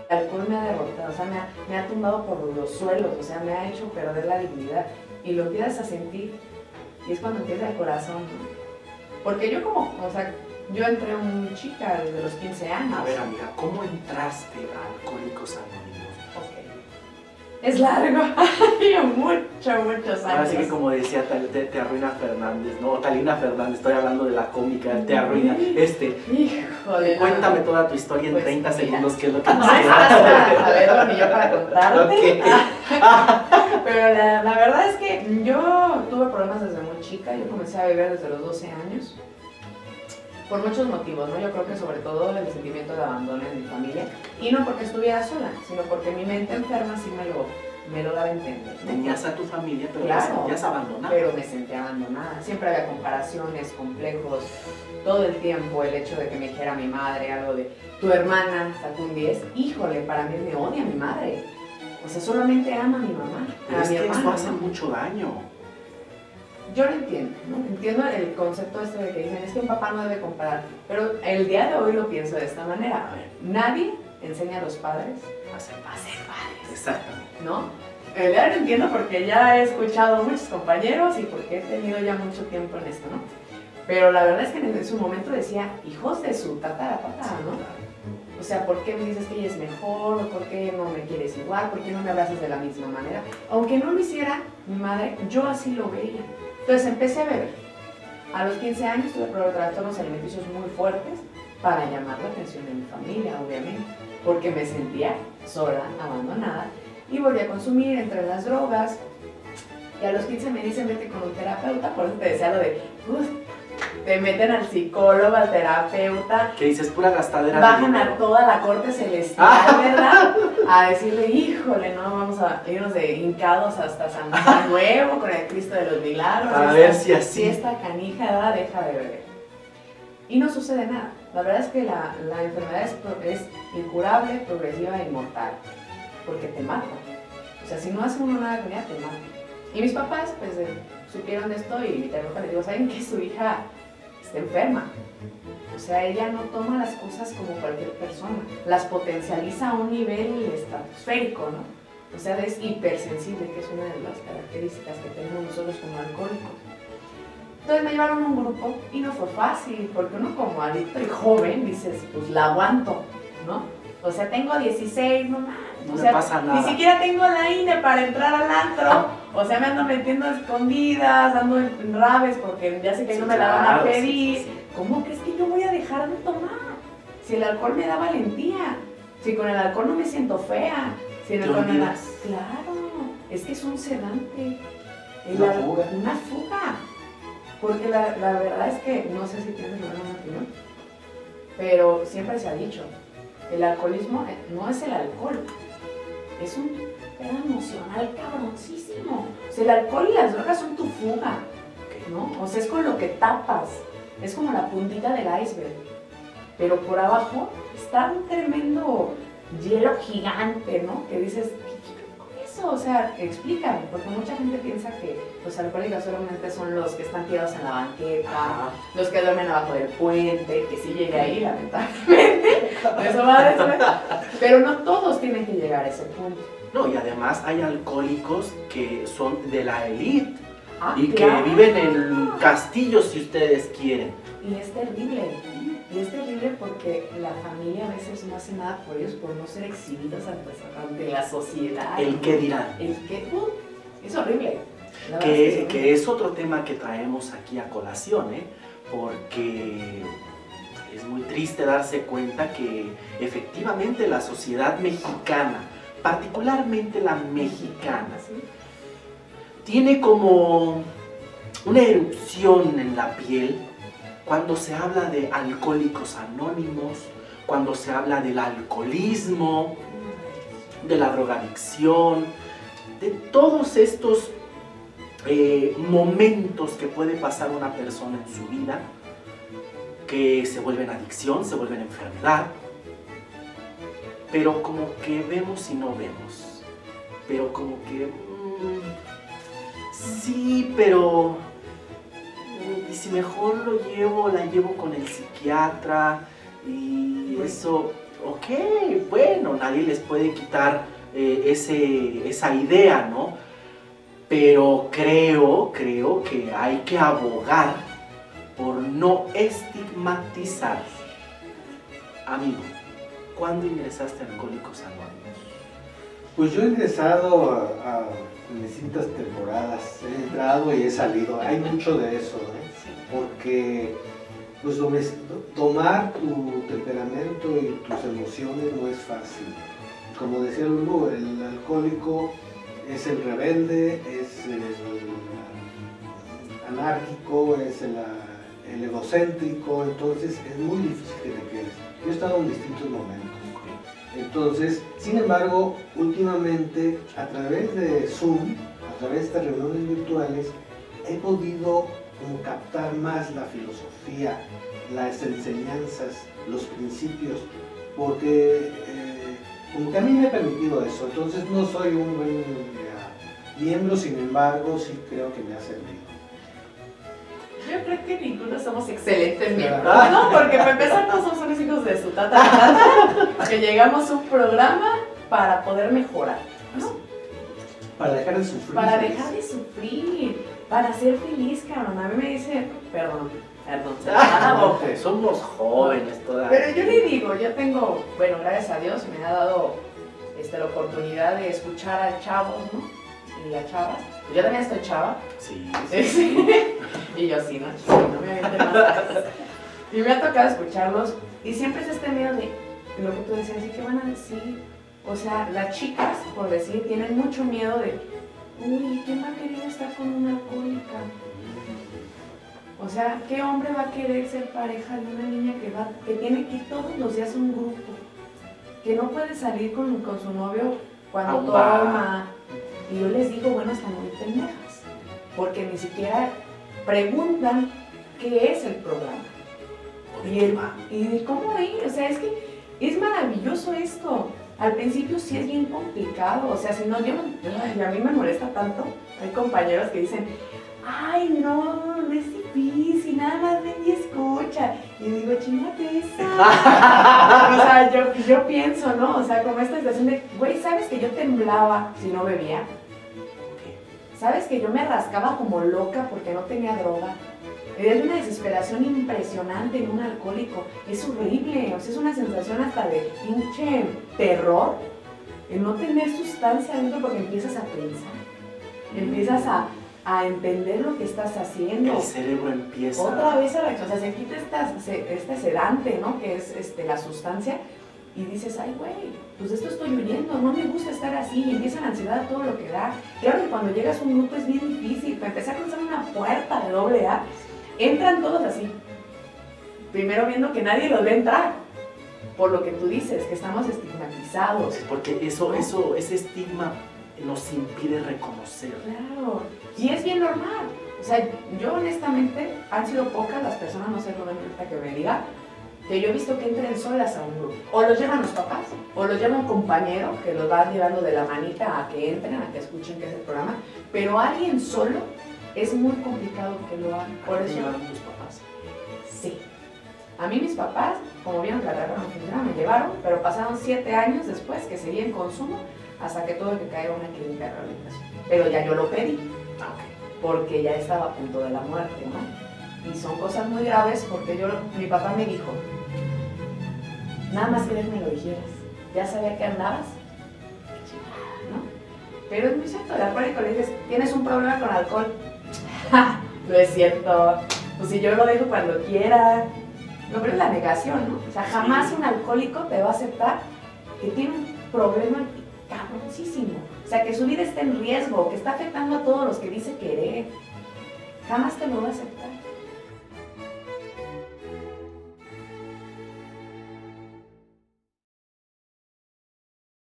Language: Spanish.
alcohol me ha derrotado, o sea, me ha tumbado por los suelos, o sea, me ha hecho perder la dignidad. Y lo empiezas a sentir, y es cuando empieza el corazón, ¿no? Porque yo como, o sea, yo entré muy chica, desde los 15 años. A ver, amiga, ¿cómo entraste a Alcohólicos Anónimos? Es largo, muchos años. Ahora sí que como decía te arruina Fernández, ¿no? Talina Fernández, estoy hablando de la cómica, te arruina. Híjole. Cuéntame toda tu historia en pues, 30 mira, segundos, que es lo que no nos es hasta saberlo ni yo para contarte. Okay. Pero la verdad es que yo tuve problemas desde muy chica, yo comencé a beber desde los 12 años. Por muchos motivos, ¿no? Yo creo que sobre todo el sentimiento de abandono en mi familia. Y no porque estuviera sola, sino porque mi mente enferma sí me lo daba a entender, ¿no? Tenías a tu familia, pero claro, te sentías abandonada. Pero me sentía abandonada. Siempre había comparaciones, complejos. Todo el tiempo el hecho de que me dijera mi madre algo de tu hermana sacó un 10. Híjole, para mí me odia mi madre. O sea, solamente ama a mi mamá, pero a es mi que hermana, eso hace ¿no? mucho daño. Yo lo entiendo, ¿no? Entiendo el concepto este de que dicen, es que un papá no debe comparar, pero el día de hoy lo pienso de esta manera. A ver. Nadie enseña a los padres A ser padres, Exactamente. ¿no? El día de hoy lo entiendo porque ya he escuchado a muchos compañeros y porque he tenido ya mucho tiempo en esto, ¿no? Pero la verdad es que en su momento decía, hijos de su tatarapata, ¿no? O sea, ¿por qué me dices que ella es mejor? ¿Por qué no me quieres igual? ¿Por qué no me abrazas de la misma manera? Aunque no lo hiciera mi madre, yo así lo veía. Entonces empecé a beber. A los 15 años tuve trastornos alimenticios muy fuertes para llamar la atención de mi familia, obviamente, porque me sentía sola, abandonada, y volví a consumir entre las drogas. Y a los 15 me dicen, vete con un terapeuta, por eso te decía lo de, te meten al psicólogo, al terapeuta. Que dices pura gastadera. Bajan a toda la corte celestial, ¿verdad? A decirle, híjole, no, vamos a irnos de hincados hasta San Juan Nuevo con el Cristo de los Milagros. A ver si así. Si esta canija, ¿verdad? Deja de beber. Y no sucede nada. La verdad es que la enfermedad es incurable, progresiva e inmortal. Porque te mata. O sea, si no hace uno nada con ella, te mata. Y mis papás, pues, supieron de esto y mi terapeuta les digo, ¿saben que su hija está enferma? O sea, ella no toma las cosas como cualquier persona, las potencializa a un nivel estratosférico, ¿no? O sea, es hipersensible, que es una de las características que tenemos nosotros como alcohólicos. Entonces me llevaron a un grupo y no fue fácil, porque uno como adicto y joven dices, pues la aguanto, ¿no? O sea, tengo 16, no mames. No O sea, me pasa nada. Ni siquiera tengo la INE para entrar al antro. O sea, me ando metiendo a escondidas, ando en rabes porque ya sé que no me la van a pedir. Sí. ¿Cómo crees que yo voy a dejar de tomar? Si el alcohol me da valentía, si con el alcohol no me siento fea, si el alcohol me da... Claro, es que es un sedante. Una fuga. Una fuga. Porque la verdad es que, no sé si tienes alguna opinión, pero siempre se ha dicho, el alcoholismo no es el alcohol, es un pedo emocional cabroncísimo. O sea, el alcohol y las drogas son tu fuga, ¿no? O sea, es con lo que tapas, es como la puntita del iceberg, pero por abajo está un tremendo hielo gigante, ¿no? Que dices, ¿qué con eso? O sea, explícame, porque mucha gente piensa que los alcohólicos solamente son los que están tirados en la banqueta, los que duermen abajo del puente, que sí llegué ahí, lamentablemente, eso va después, pero no todos tienen que llegar a ese punto. No, y además hay alcohólicos que son de la élite y claro, que viven en castillos, si ustedes quieren. Y es terrible. Y es terrible porque la familia a veces no hace nada por ellos por no ser exhibidos ante la sociedad. El qué dirán. El qué, es horrible. Que es otro tema que traemos aquí a colación, porque es muy triste darse cuenta que efectivamente la sociedad mexicana, particularmente la mexicana, ¿sí? Tiene como una erupción en la piel cuando se habla de alcohólicos anónimos, cuando se habla del alcoholismo, de la drogadicción, de todos estos momentos que puede pasar una persona en su vida, que se vuelven adicción, se vuelven enfermedad, pero como que vemos y no vemos, pero como que sí, pero y si mejor la llevo con el psiquiatra y eso, Ok, bueno, nadie les puede quitar esa idea, ¿no? Pero creo que hay que abogar por no estigmatizar. Amigo, ¿cuándo ingresaste a Alcohólicos Anónimos? Pues yo he ingresado a distintas temporadas, he entrado y he salido, hay mucho de eso, porque pues tomar tu temperamento y tus emociones no es fácil. Como decía Lulu, el alcohólico es el rebelde, es el anárquico, es el egocéntrico, entonces es muy difícil que te quedes. Yo he estado en distintos momentos. Entonces, sin embargo, últimamente a través de Zoom, a través de estas reuniones virtuales, he podido como captar más la filosofía, las enseñanzas, los principios, porque como que a mí me ha permitido eso. Entonces no soy un buen miembro, sin embargo, sí creo que me ha servido. Yo creo que ninguno somos excelentes miembros, ¿no? Porque para empezar todos somos unos hijos de su tata, que llegamos a un programa para poder mejorar, ¿no? Para dejar de sufrir. Para dejar de sufrir, para ser feliz, cabrón. A mí me dice, perdón, se me da la boca. Somos jóvenes todavía. Pero yo le digo, yo tengo, bueno, gracias a Dios me ha dado la oportunidad de escuchar a chavos, ¿no? Y a chavas. Yo también estoy chava. Sí. Y yo sí, no me avienten más. Y me ha tocado escucharlos y siempre es este miedo de lo que tú decías, ¿y qué van a decir? O sea, las chicas, por decir, tienen mucho miedo de, uy, ¿quién va a querer estar con una alcohólica? O sea, ¿qué hombre va a querer ser pareja de una niña que tiene que ir todos los días a un grupo? Que no puede salir con su novio cuando toma. Y yo les digo, bueno, están muy pendejas, porque ni siquiera preguntan qué es el programa. Y cómo ir, o sea, es que es maravilloso esto. Al principio sí es bien complicado, o sea, si no, a mí me molesta tanto. Hay compañeros que dicen, ay, no es difícil, nada más ven y escucha. Y digo, chingate esa. O sea, yo pienso, ¿no? O sea, como esta situación de, güey, ¿sabes que yo temblaba si no bebía? ¿Sabes que yo me rascaba como loca porque no tenía droga? Es una desesperación impresionante en un alcohólico. Es horrible, o sea, es una sensación hasta de pinche terror. El no tener sustancia adentro porque empiezas a pensar. Empiezas a entender lo que estás haciendo. El cerebro empieza... Otra vez a reaccionar, o sea, se quita este sedante, ¿no? Que es la sustancia. Y dices, ay, güey, pues esto estoy huyendo, no me gusta estar así, y empieza la ansiedad a todo lo que da. Claro que cuando llegas a un grupo es bien difícil, para empezar a cruzar una puerta de AA, entran todos así, primero viendo que nadie los ve entrar, por lo que tú dices, que estamos estigmatizados. Porque ese estigma nos impide reconocer. Claro, y es bien normal. O sea, yo honestamente, han sido pocas las personas, no sé ahorita que me diga, que yo he visto que entren solas a un grupo. O los llevan los papás, o los lleva un compañero que los va llevando de la manita a que entren, a que escuchen qué es el programa. Pero alguien solo es muy complicado que lo hagan. ¿Por eso llevaron tus papás? Sí. A mí mis papás, como vieron que la carrera no funcionaba, me llevaron, pero pasaron 7 años después que seguí en consumo hasta que tuve que caer a una clínica de rehabilitación. Pero ya yo lo pedí, porque ya estaba a punto de la muerte, ¿no? Y son cosas muy graves porque mi papá me dijo, nada más quería que me lo dijeras, ya sabía que andabas, qué chingada, ¿no? Pero es muy cierto, el alcohólico le dices, ¿tienes un problema con alcohol? No es cierto, pues si yo lo dejo cuando quiera. No, pero es la negación, ¿no? O sea, jamás un alcohólico te va a aceptar que tiene un problema cabroncísimo. O sea, que su vida está en riesgo, que está afectando a todos los que dice querer. Jamás te lo va a aceptar.